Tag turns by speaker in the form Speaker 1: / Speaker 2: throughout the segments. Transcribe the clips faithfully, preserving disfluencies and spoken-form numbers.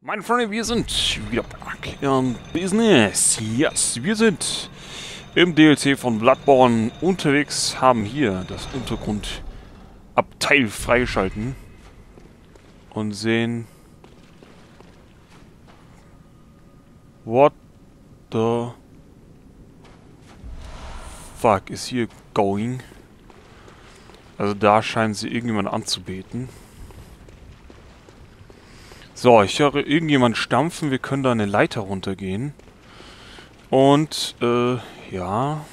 Speaker 1: Meine Freunde, wir sind wieder back im Business. Yes, wir sind im D L C von Bloodborne unterwegs, haben hier das Untergrundabteil freigeschalten und sehen... What the fuck is here going? Also da scheinen sie irgendjemand anzubeten. So, ich höre irgendjemand stampfen. Wir können da eine Leiter runtergehen. Und, äh, ja.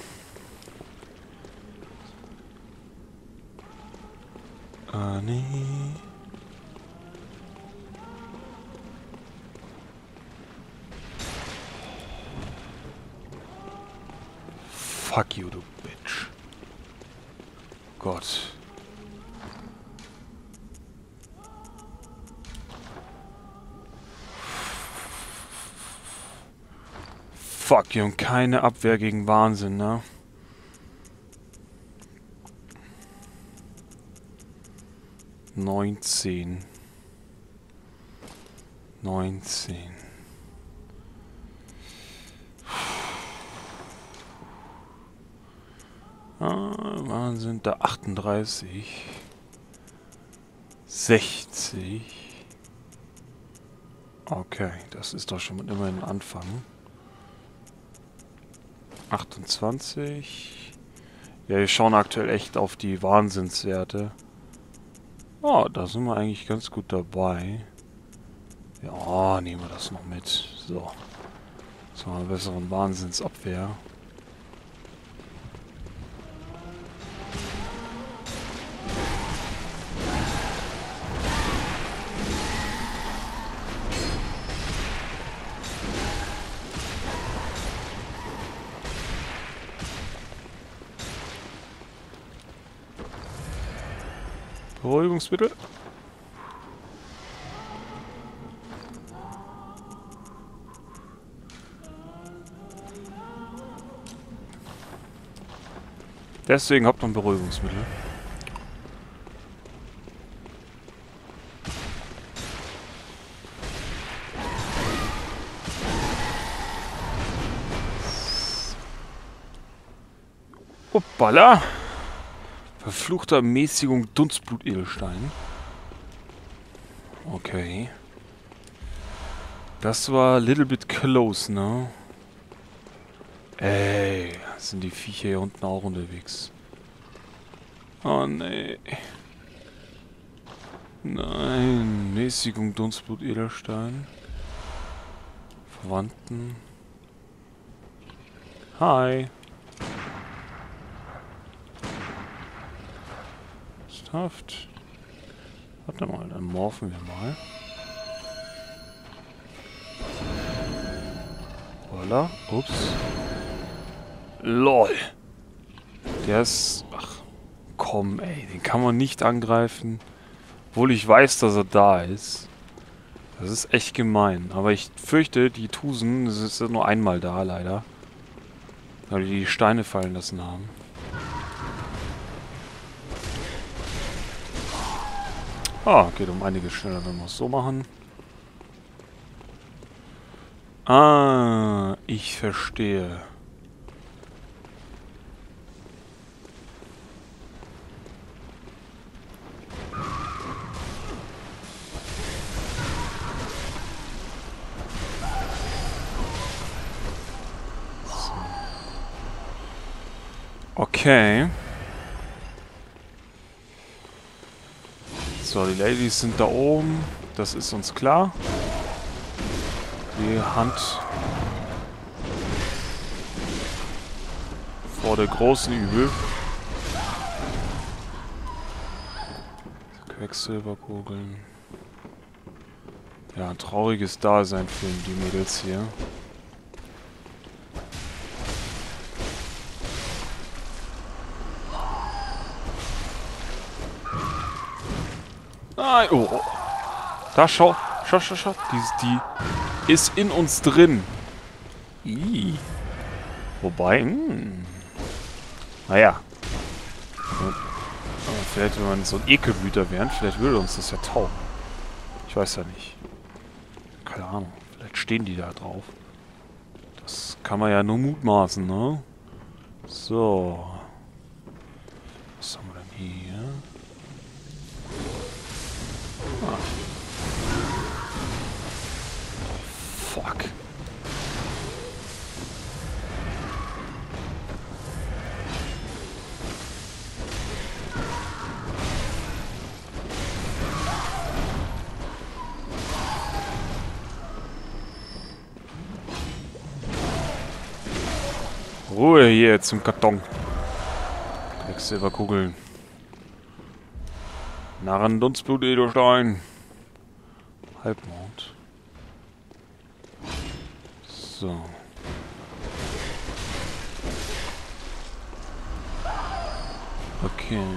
Speaker 1: Äh, nee. Fuck you, du Bitch. Gott. Fuck, wir haben keine Abwehr gegen Wahnsinn, ne? Neunzehn. Neunzehn. Ah, Wahnsinn, da achtunddreißig. sechzig. Okay, das ist doch schon mal immerhin ein Anfang. achtundzwanzig. Ja, wir schauen aktuell echt auf die Wahnsinnswerte. Oh, da sind wir eigentlich ganz gut dabei. Ja, nehmen wir das noch mit. So. Jetzt haben wir eine bessere Wahnsinnsabwehr. Beruhigungsmittel. Deswegen habt man Beruhigungsmittel. Hoppala! Verfluchter Mäßigung Dunstblut-Edelstein. Okay. Das war a little bit close, ne? Ey, sind die Viecher hier unten auch unterwegs? Oh, nee. Nein, Mäßigung Dunstblut-Edelstein. Verwandten. Hi. Haft. Warte mal, dann morphen wir mal. Voila. Ups. LOL. Der ist... Ach, komm, ey. Den kann man nicht angreifen. Obwohl ich weiß, dass er da ist. Das ist echt gemein. Aber ich fürchte, die Tusen, das ist nur einmal da, leider. Weil die die Steine fallen lassen haben. Ah, geht um einiges schneller, wenn wir es so machen. Ah, ich verstehe. So. Okay. So, die Ladies sind da oben. Das ist uns klar. Die Hand vor der großen Übel. Quecksilberkugeln. Ja, ein trauriges Dasein für die Mädels hier. Nein, oh. Da, schau. Schau, schau, schau. Die, die ist in uns drin. Ih. Wobei, hm. Naja. Aber vielleicht, wenn man so ein Ekelblüter wären, vielleicht würde uns das ja taugen. Ich weiß ja nicht. Keine Ahnung. Vielleicht stehen die da drauf. Das kann man ja nur mutmaßen, ne? So. Was haben wir denn hier? Ah. Fuck. Ruhe hier zum Karton. Quecksilberkugeln. Narren, Dunstblut, Edelstein. Halbmond. So. Okay.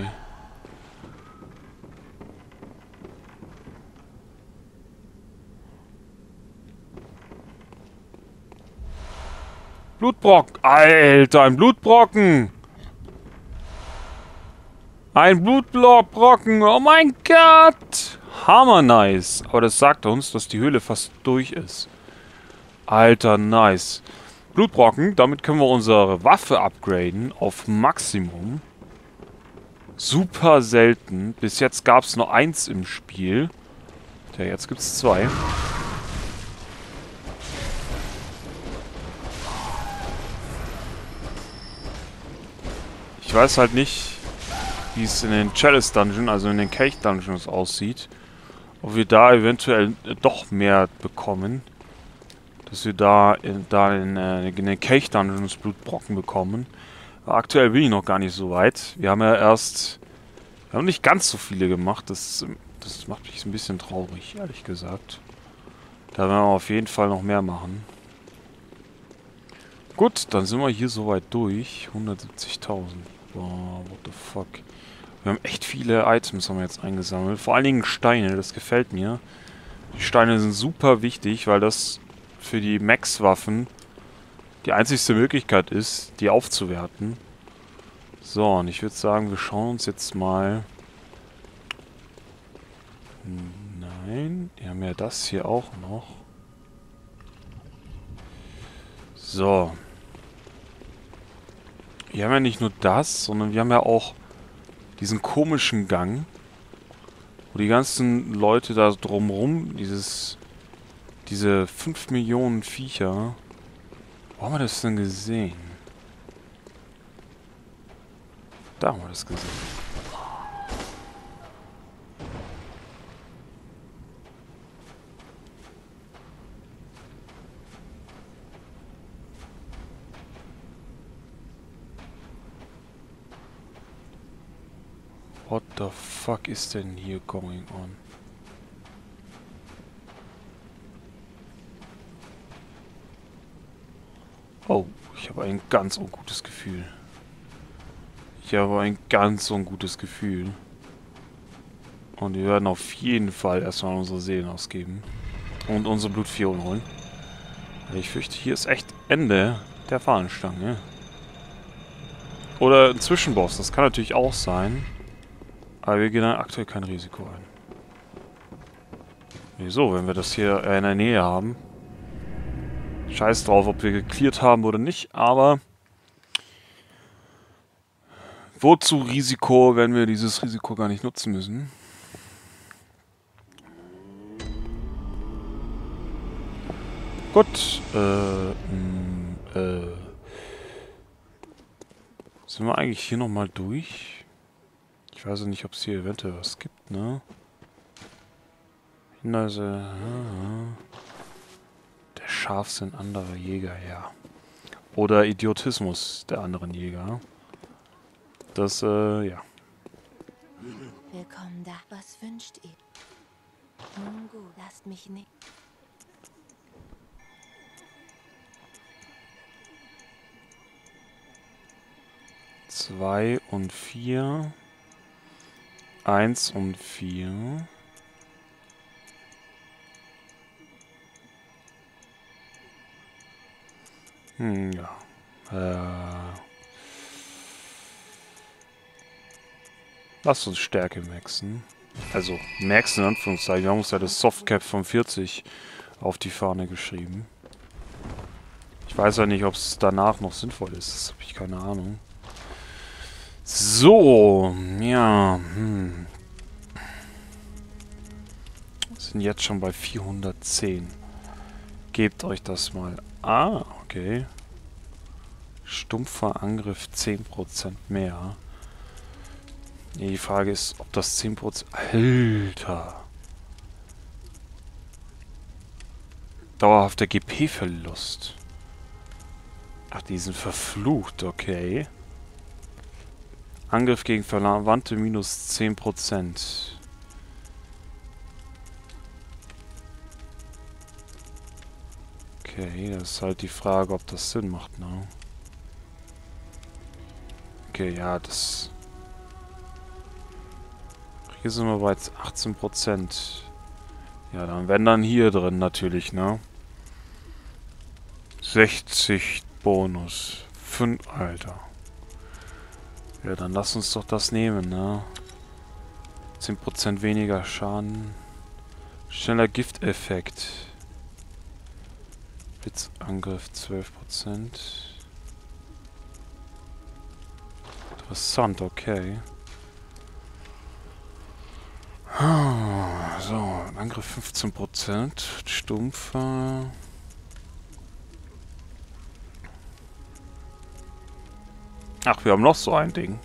Speaker 1: Blutbrocken. Alter, ein Blutbrocken. Ein Blutbrocken. Oh mein Gott. Hammer nice. Aber das sagt uns, dass die Höhle fast durch ist. Alter, nice. Blutbrocken. Damit können wir unsere Waffe upgraden auf Maximum. Super selten. Bis jetzt gab es nur eins im Spiel. Tja, jetzt gibt es zwei. Ich weiß halt nicht, wie es in den Chalice Dungeon, also in den Kelch Dungeons aussieht. Ob wir da eventuell doch mehr bekommen. Dass wir da in, da in, in den Kelch Dungeons Blutbrocken bekommen. Aber aktuell bin ich noch gar nicht so weit. Wir haben ja erst... Wir haben nicht ganz so viele gemacht. Das, das macht mich ein bisschen traurig, ehrlich gesagt. Da werden wir auf jeden Fall noch mehr machen. Gut, dann sind wir hier soweit durch. hundertsiebzigtausend. Boah, what the fuck. Wir haben echt viele Items haben wir jetzt eingesammelt. Vor allen Dingen Steine, das gefällt mir. Die Steine sind super wichtig, weil das für die Max-Waffen die einzigste Möglichkeit ist, die aufzuwerten. So, und ich würde sagen, wir schauen uns jetzt mal... Nein, wir haben ja das hier auch noch. So. Wir haben ja nicht nur das, sondern wir haben ja auch diesen komischen Gang, wo die ganzen Leute da drumrum, dieses, diese fünf Millionen Viecher, wo haben wir das denn gesehen? Da haben wir das gesehen. What the fuck is denn hier going on? Oh, ich habe ein ganz ungutes Gefühl. Ich habe ein ganz ungutes Gefühl. Und wir werden auf jeden Fall erstmal unsere Seelen ausgeben. Und unsere Blutfiolen holen. Ich fürchte, hier ist echt Ende der Fahnenstange. Oder ein Zwischenboss, das kann natürlich auch sein. Aber wir gehen dann aktuell kein Risiko ein. Wieso, wenn wir das hier in der Nähe haben? Scheiß drauf, ob wir gecleart haben oder nicht, aber... Wozu Risiko, wenn wir dieses Risiko gar nicht nutzen müssen? Gut, äh, mh, äh... Sind wir eigentlich hier nochmal durch? Ich weiß nicht, ob es hier eventuell was gibt, ne? Hinweise... Der Scharfsinn anderer Jäger, ja. Oder Idiotismus der anderen Jäger. Das, äh, ja.
Speaker 2: Willkommen da. Was wünscht ihr? Nun gut, lasst mich nicht.
Speaker 1: Zwei und vier. Eins und vier. Hm, ja. Äh... Lass uns Stärke maxen. Also, maxen in Anführungszeichen. Wir haben uns ja das Softcap von vierzig auf die Fahne geschrieben. Ich weiß ja nicht, ob es danach noch sinnvoll ist. Das habe ich keine Ahnung. So, ja. Hm. Wir sind jetzt schon bei vierhundertzehn. Gebt euch das mal. Ah, okay. Stumpfer Angriff zehn Prozent mehr. Nee, die Frage ist, ob das zehn Prozent... Alter! Dauerhafter G P-Verlust. Ach, die sind verflucht, okay. Angriff gegen Verwandte minus zehn Prozent. Okay, das ist halt die Frage, ob das Sinn macht, ne? Okay, ja, das... Hier sind wir bei achtzehn Prozent. Ja, dann wenn dann hier drin natürlich, ne? sechzig Bonus. fünf, Alter. Ja, dann lass uns doch das nehmen, ne? zehn Prozent weniger Schaden. Schneller Gifteffekt. Blitzangriff zwölf Prozent. Interessant, okay. So, Angriff fünfzehn Prozent. Stumpfer. Ach, wir haben noch so ein Ding.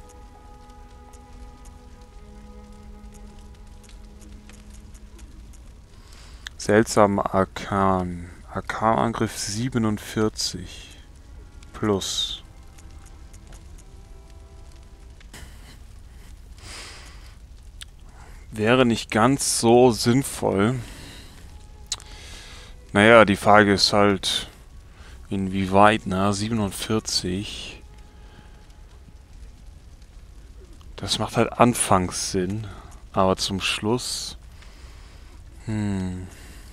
Speaker 1: Seltsamer Arkan. Arkanangriff siebenundvierzig. Plus. Wäre nicht ganz so sinnvoll. Naja, die Frage ist halt, inwieweit, ne? siebenundvierzig. Das macht halt anfangs Sinn. Aber zum Schluss... Hm...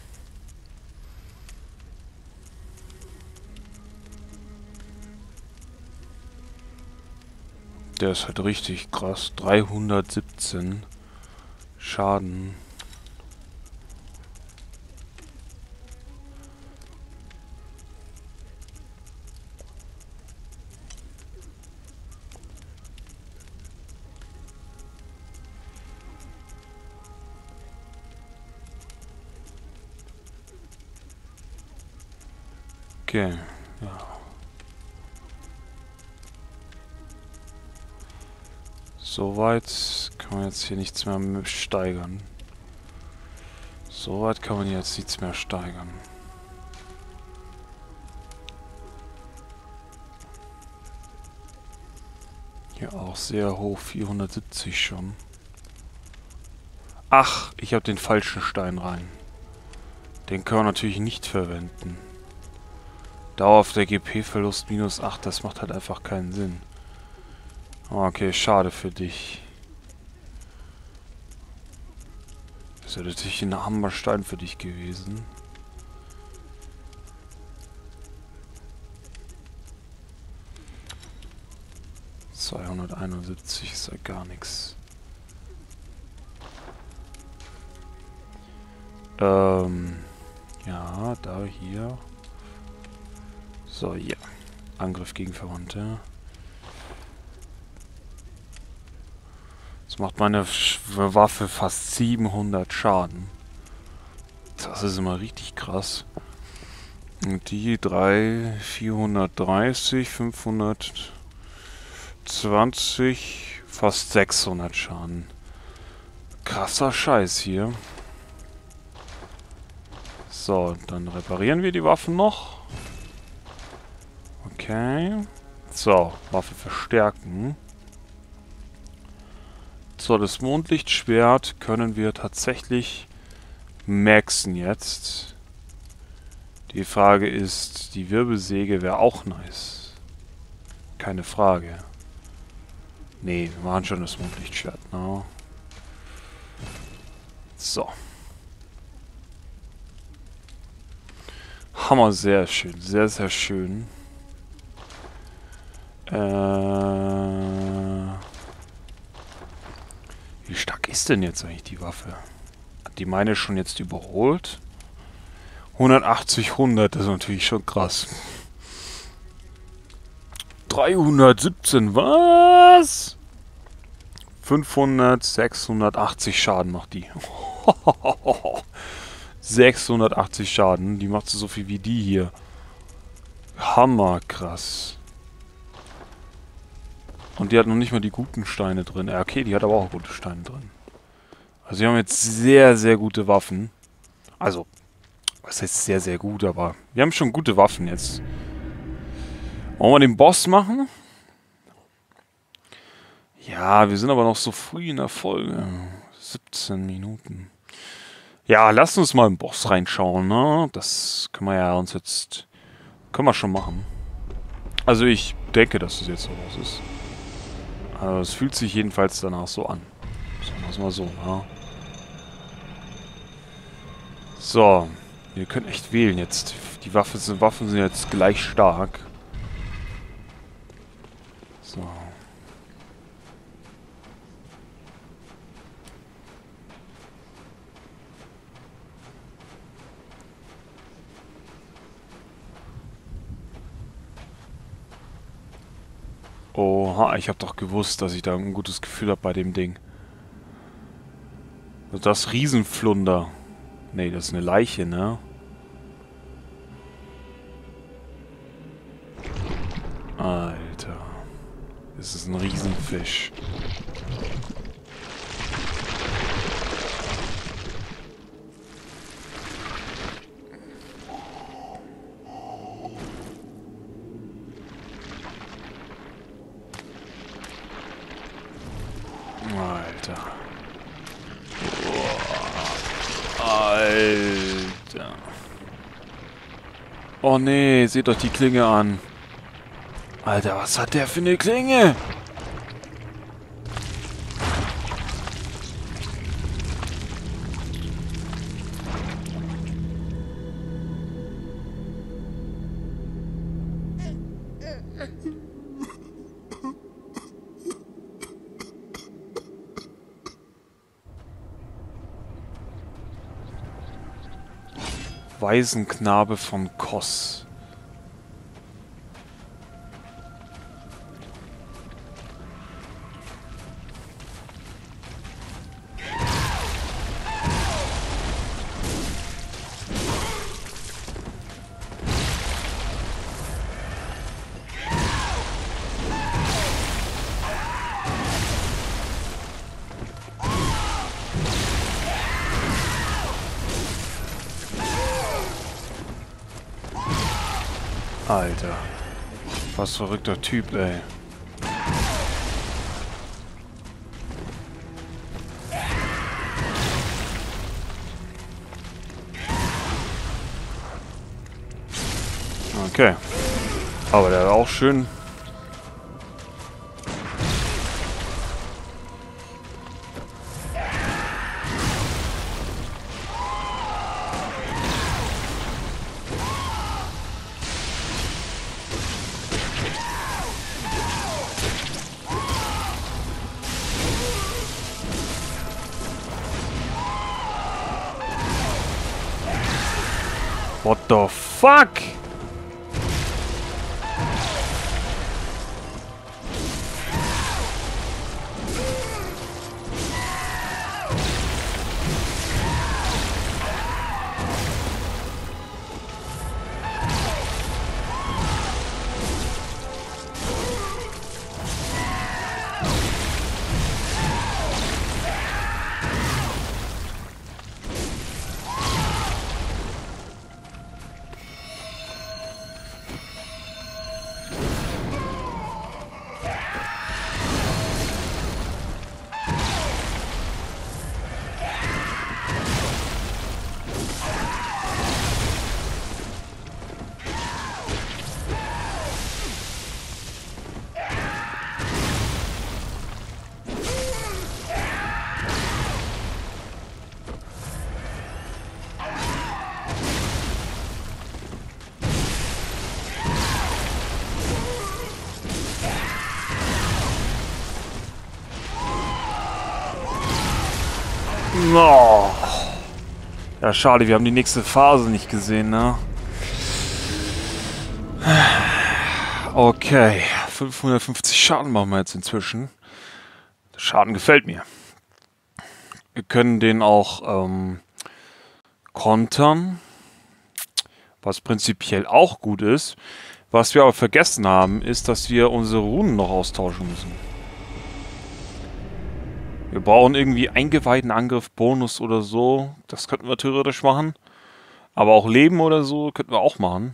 Speaker 1: Der ist halt richtig krass. dreihundertsiebzehn Schaden. Okay, ja. Soweit kann man jetzt hier nichts mehr steigern. Soweit kann man jetzt nichts mehr steigern. Hier auch sehr hoch, vierhundertsiebzig schon. Ach, ich habe den falschen Stein rein. Den können wir natürlich nicht verwenden. Dauerhafter G P-Verlust minus acht, das macht halt einfach keinen Sinn. Okay, schade für dich. Das wäre natürlich ein Hammerstein für dich gewesen. zweihunderteinundsiebzig ist ja gar nichts. Ähm, ja, da, hier. So, ja. Angriff gegen Verwandte. Das macht meine Waffe fast siebenhundert Schaden. Das ist immer richtig krass. Und die drei, vierhundertdreißig, fünfhundertzwanzig, fast sechshundert Schaden. Krasser Scheiß hier. So, dann reparieren wir die Waffen noch. Okay. So, Waffe verstärken. So, das Mondlichtschwert können wir tatsächlich maxen jetzt. Die Frage ist, die Wirbelsäge wäre auch nice. Keine Frage. Nee, wir machen schon das Mondlichtschwert, no. So. Hammer, sehr schön. Sehr, sehr schön. Äh... Wie stark ist denn jetzt eigentlich die Waffe? Hat die meine schon jetzt überholt? hundertachtzig, hundert, das ist natürlich schon krass. dreihundertsiebzehn, was? fünfhundert, sechshundertachtzig Schaden macht die. sechshundertachtzig Schaden, die macht so viel wie die hier. Hammerkrass. Und die hat noch nicht mal die guten Steine drin. Ja, okay, die hat aber auch gute Steine drin. Also wir haben jetzt sehr, sehr gute Waffen. Also, was heißt sehr, sehr gut, aber wir haben schon gute Waffen jetzt. Wollen wir den Boss machen? Ja, wir sind aber noch so früh in der Folge. siebzehn Minuten. Ja, lasst uns mal im Boss reinschauen, ne? Das können wir ja uns jetzt... Können wir schon machen. Also ich denke, dass es jetzt so was ist. Also es fühlt sich jedenfalls danach so an. Sagen wir es mal so, ja. So. Wir können echt wählen jetzt. Die Waffe sind, Waffen sind jetzt gleich stark. So. Oha, ich habe doch gewusst, dass ich da ein gutes Gefühl habe bei dem Ding. Das Riesenflunder. Nee, das ist eine Leiche, ne? Alter. Das ist ein Riesenfisch. Alter. Boah. Alter. Oh nee, seht euch die Klinge an. Alter, was hat der für eine Klinge? Waisenknabe von Kos. Alter. Was verrückter Typ, ey. Okay. Aber der war auch schön. What the fuck? No. Ja, schade, wir haben die nächste Phase nicht gesehen, ne? Okay, fünfhundertfünfzig Schaden machen wir jetzt inzwischen. Der Schaden gefällt mir. Wir können den auch ähm, kontern, was prinzipiell auch gut ist. Was wir aber vergessen haben, ist, dass wir unsere Runen noch austauschen müssen. Wir brauchen irgendwie eingeweihten Angriff, Bonus oder so. Das könnten wir theoretisch machen. Aber auch Leben oder so könnten wir auch machen.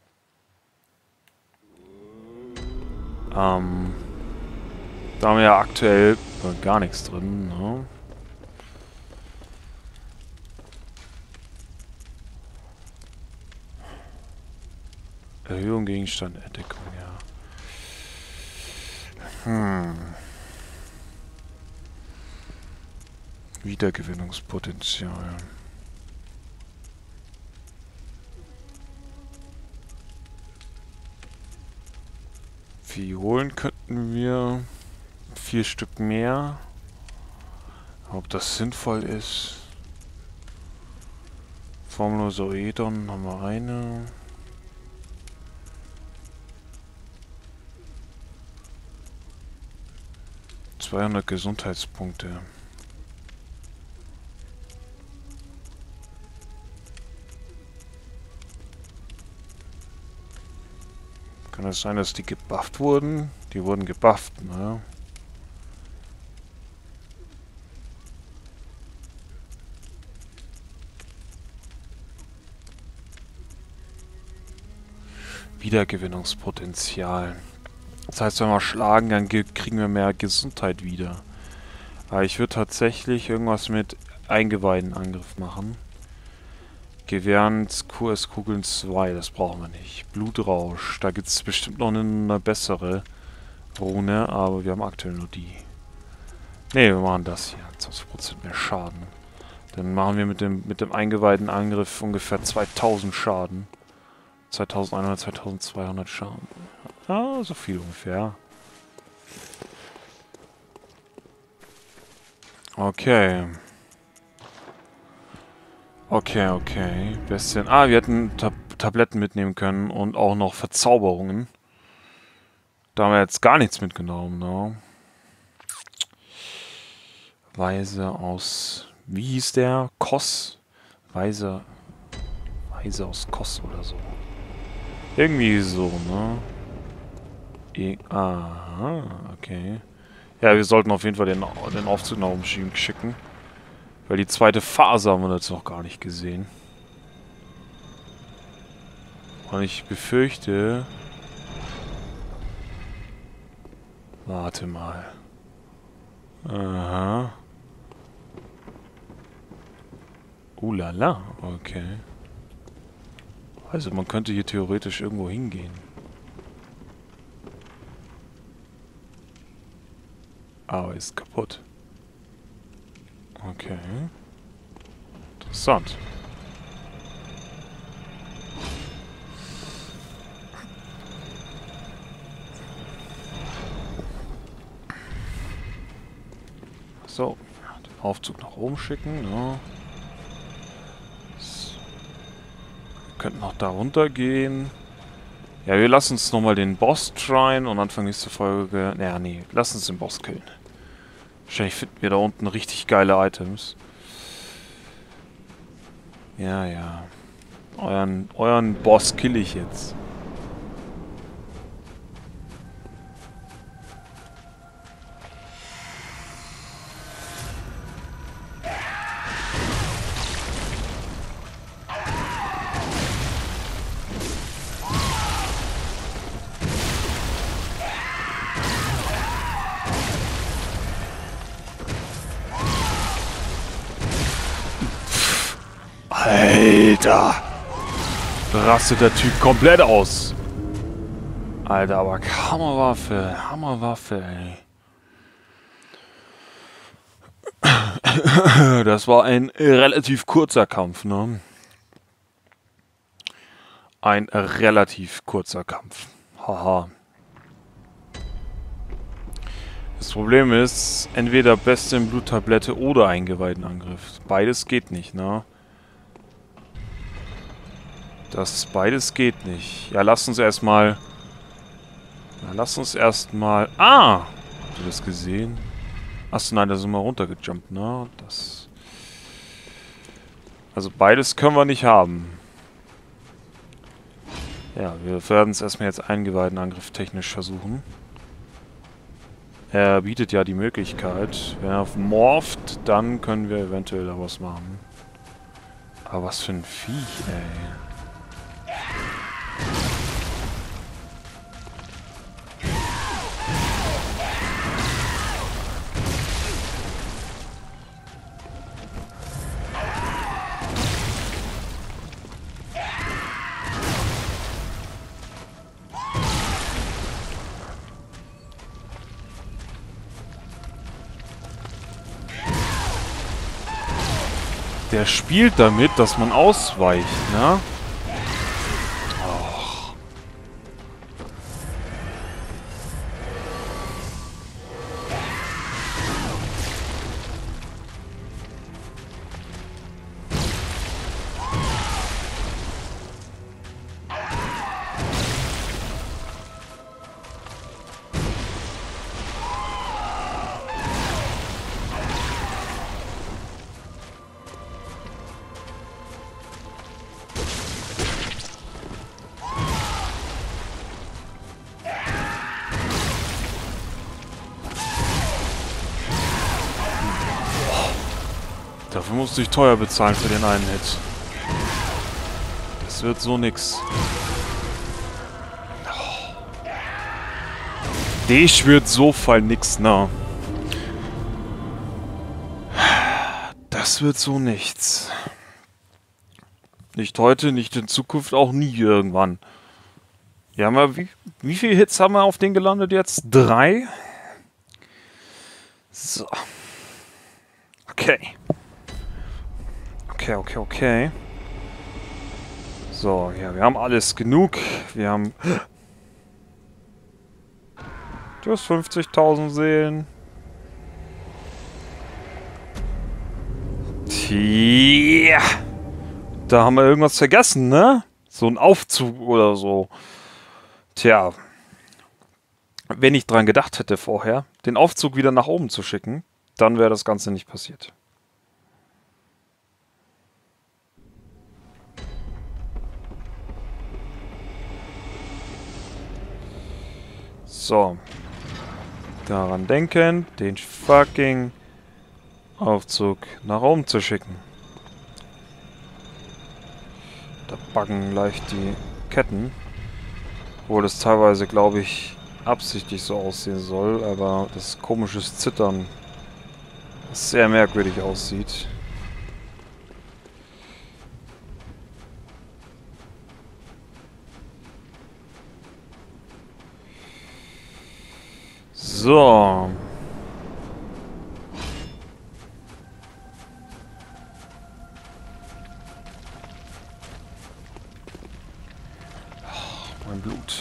Speaker 1: Ähm, da haben wir ja aktuell gar nichts drin, ne? Erhöhung Gegenstand, Entdeckung, ja. Hm. Wiedergewinnungspotenzial. Violen könnten wir. Vier Stück mehr. Ob das sinnvoll ist. Formlosoedon haben wir eine. zweihundert Gesundheitspunkte. Kann es sein, dass die gebufft wurden? Die wurden gebufft, ne? Wiedergewinnungspotenzial. Das heißt, wenn wir schlagen, dann kriegen wir mehr Gesundheit wieder. Aber ich würde tatsächlich irgendwas mit eingeweihten Angriff machen. Gewährend Q S-Kugeln zwei, das brauchen wir nicht. Blutrausch, da gibt es bestimmt noch eine, eine bessere Rune, aber wir haben aktuell nur die. Ne, wir machen das hier. zwanzig Prozent mehr Schaden. Dann machen wir mit dem, mit dem eingeweihten Angriff ungefähr zweitausend Schaden. zweitausendeinhundert, zweitausendzweihundert Schaden. Ja, so viel ungefähr. Okay. Okay, okay. Bestien. Ah, wir hätten Tab Tabletten mitnehmen können und auch noch Verzauberungen. Da haben wir jetzt gar nichts mitgenommen, ne? Weise aus... Wie hieß der? Kos? Weise... Weise aus Kos oder so. Irgendwie so, ne? E Aha, okay. Ja, wir sollten auf jeden Fall den, den Aufzug nach oben schicken. Weil die zweite Phase haben wir jetzt noch gar nicht gesehen. Und ich befürchte... Warte mal. Aha. Uh lala, okay. Also man könnte hier theoretisch irgendwo hingehen. Aber ist kaputt. Okay. Interessant. So, den Aufzug nach oben schicken. Ja. Wir könnten auch da runter gehen. Ja, wir lassen uns nochmal den Boss tryen und Anfang nächste Folge... Naja, nee, lass uns den Boss killen. Wahrscheinlich finden wir da unten richtig geile Items. Ja, ja. Euren, euren Boss kill ich jetzt. Alter! Rastet der Typ komplett aus. Alter, aber Hammerwaffe. Hammerwaffe, ey. Das war ein relativ kurzer Kampf, ne? Ein relativ kurzer Kampf. Haha. Das Problem ist, entweder beste Bluttablette oder eingeweihten Angriff. Beides geht nicht, ne? Das beides geht nicht. Ja, lass uns erstmal... Ja, lass uns erstmal... Ah! Habt ihr das gesehen? Achso, nein, da sind wir runtergejumpt, ne? Das... Also beides können wir nicht haben. Ja, wir werden es erstmal jetzt eingeweihten Angriff technisch versuchen. Er bietet ja die Möglichkeit, wenn er auf morpht, dann können wir eventuell da was machen. Aber was für ein Viech, ey. Der spielt damit, dass man ausweicht, ne? Och. Dafür musste ich teuer bezahlen für den einen Hit. Das wird so nix. Das wird so fall nix, na. Das wird so nichts. Nicht heute, nicht in Zukunft, auch nie irgendwann. Ja, haben wir, wie, wie viele Hits haben wir auf den gelandet jetzt? Drei? So. Okay. Okay, okay, okay. So, ja, wir haben alles genug. Wir haben... Du hast fünfzigtausend Seelen. Tja. Da haben wir irgendwas vergessen, ne? So ein Aufzug oder so. Tja. Wenn ich dran gedacht hätte vorher, den Aufzug wieder nach oben zu schicken, dann wäre das Ganze nicht passiert. So. Daran denken, den fucking Aufzug nach oben zu schicken. Da buggen leicht die Ketten. Obwohl das teilweise, glaube ich, absichtlich so aussehen soll, aber das komisches Zittern, das sehr merkwürdig aussieht. So. Oh, mein Blut.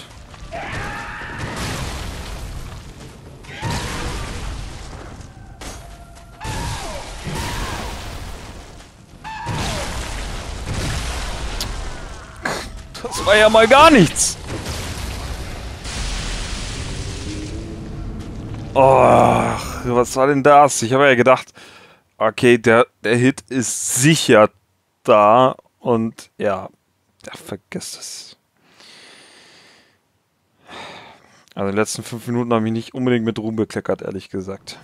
Speaker 1: Das war ja mal gar nichts. Oh, was war denn das? Ich habe ja gedacht, okay, der, der Hit ist sicher da und ja, ja, vergesst es. Also die letzten fünf Minuten habe ich nicht unbedingt mit Ruhm bekleckert, ehrlich gesagt.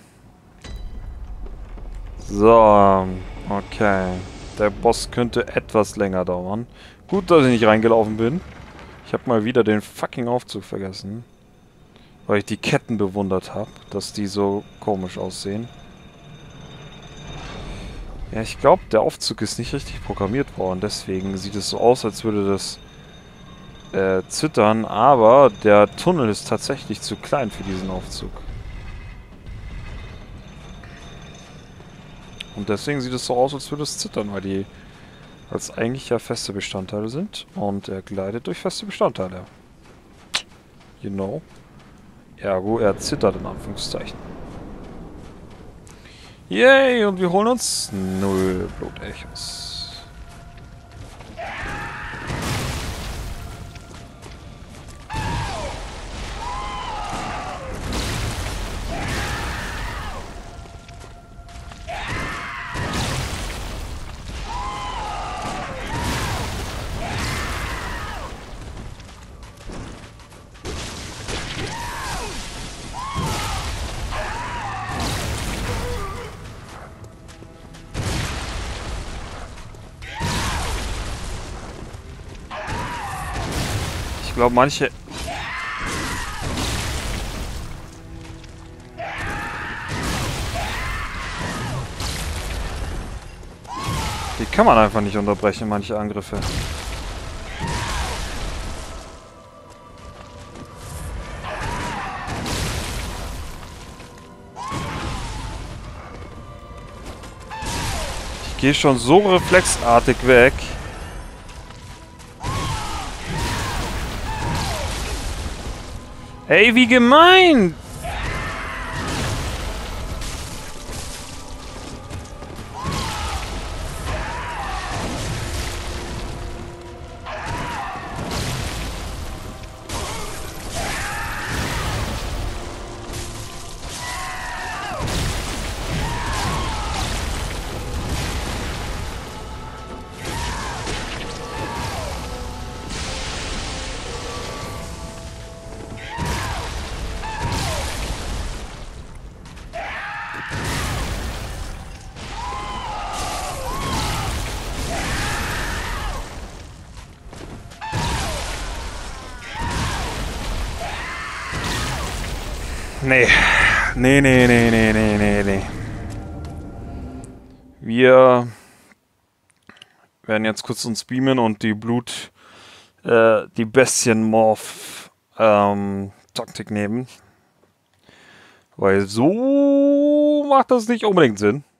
Speaker 1: So, okay. Der Boss könnte etwas länger dauern. Gut, dass ich nicht reingelaufen bin. Ich habe mal wieder den fucking Aufzug vergessen. Weil ich die Ketten bewundert habe, dass die so komisch aussehen. Ja, ich glaube, der Aufzug ist nicht richtig programmiert worden. Deswegen sieht es so aus, als würde das äh, zittern. Aber der Tunnel ist tatsächlich zu klein für diesen Aufzug. Und deswegen sieht es so aus, als würde es zittern, weil die als eigentlich ja feste Bestandteile sind. Und er gleitet durch feste Bestandteile. You know. Ergo, er zittert in Anführungszeichen. Yay, und wir holen uns null Blutechos. Ich glaube, manche... Die kann man einfach nicht unterbrechen, manche Angriffe. Ich gehe schon so reflexartig weg. Ey, wie gemein! Nee. Nee, nee, nee, nee, nee, nee, nee. Wir werden jetzt kurz uns beamen und die Blut, äh, die Bestien-Morph-Taktik nehmen. Weil so macht das nicht unbedingt Sinn.